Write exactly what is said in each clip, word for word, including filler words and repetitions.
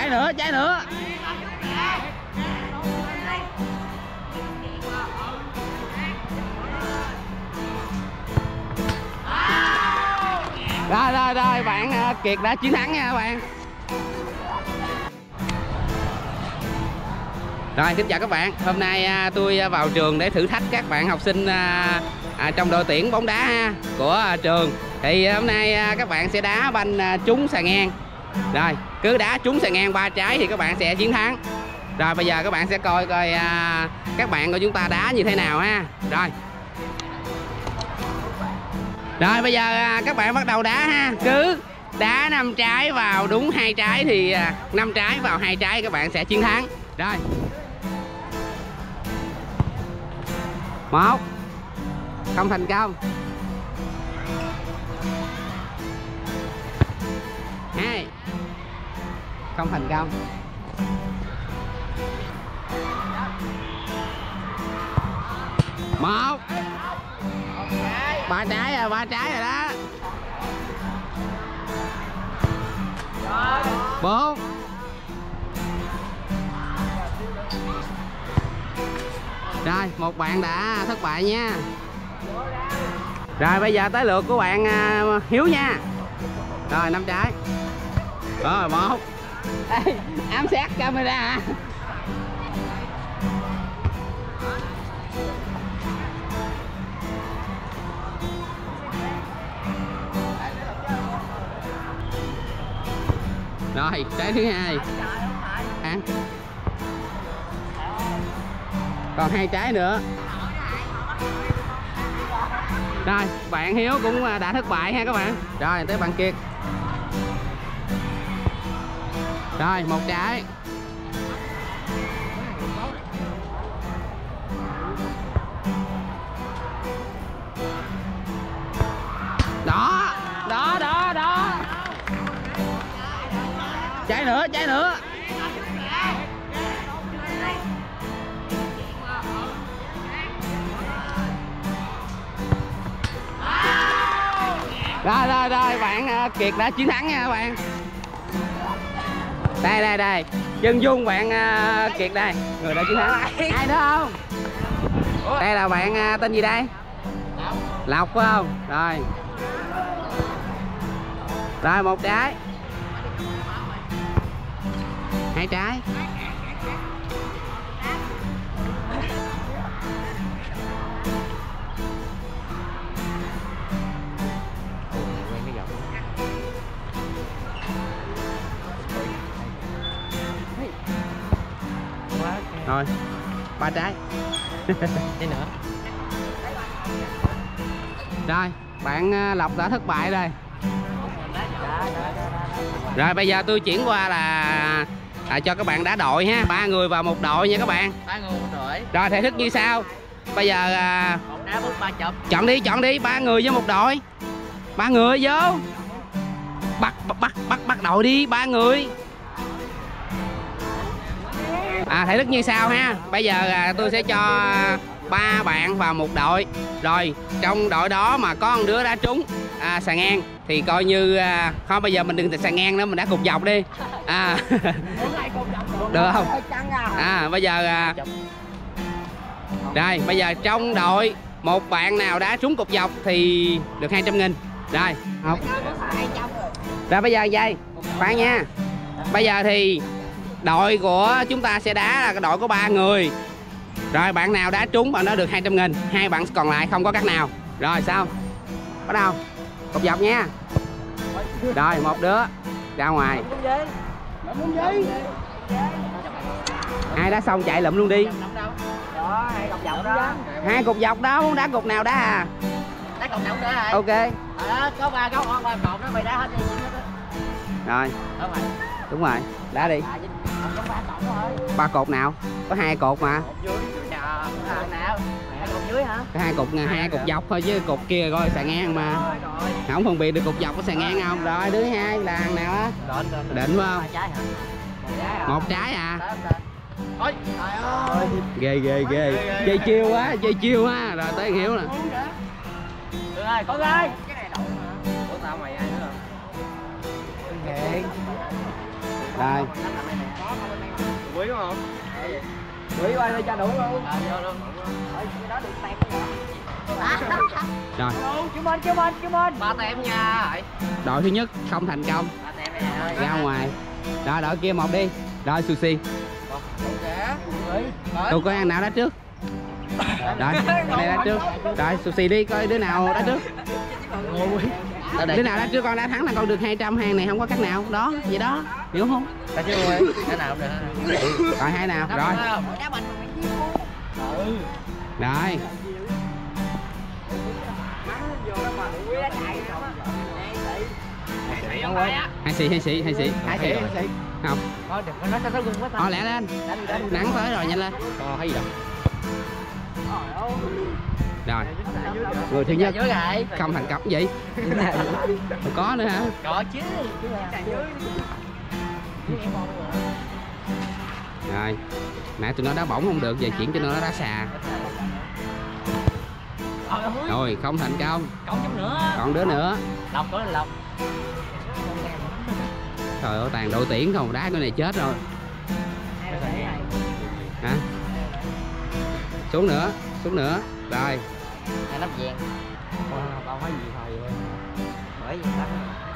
Trái nữa, trái nữa. Rồi rồi rồi, bạn Kiệt đã chiến thắng nha các bạn. Rồi, xin chào các bạn. Hôm nay à, tôi vào trường để thử thách các bạn học sinh à, à, trong đội tuyển bóng đá ha, của à, trường. Thì hôm nay à, các bạn sẽ đá banh à, trúng xà ngang. Rồi, cứ đá trúng xà ngang ba trái thì các bạn sẽ chiến thắng. Rồi bây giờ các bạn sẽ coi coi à, các bạn của chúng ta đá như thế nào ha. Rồi. Rồi bây giờ à, các bạn bắt đầu đá ha. Cứ đá năm trái vào đúng hai trái thì à, năm trái vào hai trái các bạn sẽ chiến thắng. Rồi. Một. Không thành công. Hai. Không thành công. Một. Ba trái rồi, ba trái rồi đó. Bốn. Rồi, một bạn đã thất bại nha. Rồi bây giờ tới lượt của bạn uh, Hiếu nha. Rồi, năm trái. Rồi, một. Ê, ám sát camera hả? Rồi, trái thứ hai. À. Còn hai trái nữa. Rồi, bạn Hiếu cũng đã thất bại ha các bạn. Rồi, tới bạn Kiệt. Rồi, một trái. Đó, đó, đó, đó. Trái nữa, trái nữa. Rồi rồi rồi, bạn Kiệt đã chiến thắng nha các bạn. Đây đây đây, chân dung bạn uh, Kiệt đây, người đã chiến thắng. Ai nữa không? Đây là bạn uh, tên gì đây? Lộc phải không? Rồi. Rồi, một trái. Hai trái. Rồi, ba trái. Trái nữa. Rồi, bạn Lộc đã thất bại rồi. Rồi bây giờ tôi chuyển qua là à, cho các bạn đá đội ha, ba người vào một đội nha các bạn. Ba người một đội. Rồi thể thức như sau. Bây giờ à, một đá bước ba chụp. Chọn đi, chọn đi, ba người với một đội. Ba người vô. Bắt bắt bắt bắt bắt đội đi, ba người. À, thể thức như sau ha. Bây giờ à, tôi sẽ cho ba bạn vào một đội. Rồi trong đội đó mà có một đứa đá trúng à, xà ngang thì coi như à, không, bây giờ mình đừng xà ngang nữa, mình đá cục dọc đi. À, được không? À, bây giờ à, rồi bây giờ trong đội một bạn nào đá trúng cục dọc thì được hai trăm nghìn. Rồi học. Rồi bây giờ vậy khoan nha. Bây giờ thì đội của chúng ta sẽ đá là cái đội có ba người. Rồi bạn nào đá trúng bạn đó được hai trăm nghìn. Hai bạn còn lại không có cách nào. Rồi sao? Bắt đầu. Cục dọc nha. Rồi một đứa ra ngoài. Ai đá xong chạy lụm luôn đi. Đó, hai cục dọc đó. Hai cục dọc đó, muốn đá cục nào đá à? Đá cục nào nữa hả? Ok. Đó, có ba góc ba cột đó mày đá hết đi. Rồi. Đúng rồi. Đúng rồi, đá đi. Ba cột nào? Có hai cột mà. Cột dưới. Nào? Mẹ cột dưới hả? Có hai cột, hai cột dọc thôi chứ cột kia coi xà ngang mà. Không phân biệt được cột dọc có xà ngang không? Rồi đứa hai là thằng nào á? Định phải không? Một trái à? Ôi, trời ơi. Ghê ghê ghê. Chơi chiêu quá, chơi chiêu quá. Rồi tới Hiếu nè. Được rồi, con ơi. Cái này đậu mà. Ủa tao mày ai nữa không? Ghê. Rồi. Quý đúng không? Quý qua đây cho đủ luôn. À, vô luôn. Rồi. Chú Minh, chú Minh, chú Minh. Ba tem nha. Đội thứ nhất không thành công. Ba tem này. Ra ngoài. Rồi đội kia một đi. Rồi sushi. Tôi có ăn nào đá trước. Rồi, đây đá trước. Rồi sushi đi coi đứa nào đá trước. Đứa nào đá trước con đã thắng là con được hai trăm, hàng này không có cách nào. Đó, vậy đó. Hiểu không? Đá trước luôn. Cái nào cũng được. Rồi hai nào. Rồi. Rồi. Hai xì, hai xì, hai xì. Hai xì, hai xì. Không. Thôi đừng có nói sao gừng quá. Thôi lẹ lên. Nắng tới rồi, nhanh lên. Ờ, thấy gì đâu. Rồi. Người thứ nhất không thành công gì? Không có nữa hả? Có chứ. Rồi. Nãy tụi nó đá bổng không được, giờ chuyển cho nó đá xà. Rồi, không thành công. Còn chút nữa. Còn đứa nữa. Lộc có lên lộc. Trời ơi, toàn đội tiễn không, đá cái này chết rồi. Hả? Xuống nữa, xuống nữa. Rồi. Hai nắp vàng. Tao thấy gì thôi vậy. Bởi vì đó.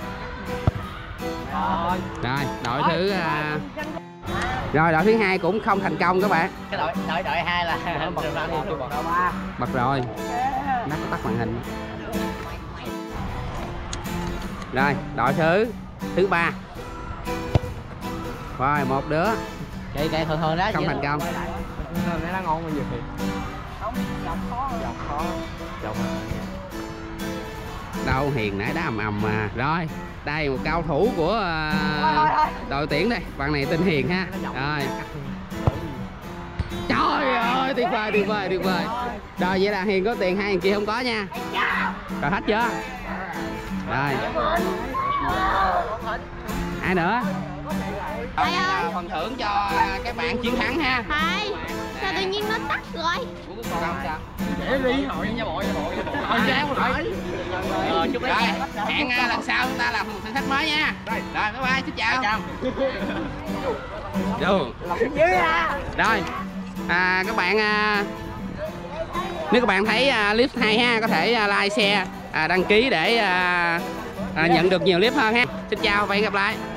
Rồi. Rồi, đội thứ à... Rồi đội thứ hai cũng không thành công các bạn. Cái đội đội đội hai là bật ra đi. Đội ba. Bật rồi. Nó có tắt màn hình. Rồi, đội thứ thứ ba. Rồi, một đứa Cây cây thường thường đó không thành công. Nó ngon bao nhiêu thì. Không, dọc khó. Dọc khó. Dọc. Đâu Hiền nãy đá ầm ầm mà. Rồi, đây một cao thủ của uh, đội tiễn đây. Bạn này tên Hiền ha. Rồi. Trời ơi, tuyệt vời, tuyệt vời, tuyệt vời. Rồi vậy là Hiền có tiền, hai thằng kia không có nha. Rồi hết chưa? Rồi. Ai nữa? Thầy ơi. Phần thưởng cho các bạn chiến thắng ha. Thầy, sao tự nhiên nó tắt rồi? Để đi hội nha bộ nha bộ. Thôi chán một rồi. Rồi, chúc rồi. Hẹn uh, lần sau chúng ta làm thử thách mới nha. Rồi, bye bye, xin chào. Rồi. Rồi. À, các bạn à, nếu các bạn thấy à, clip hay ha, có thể à, like, share, à, đăng ký để à, à, nhận được nhiều clip hơn ha. Xin chào và hẹn gặp lại.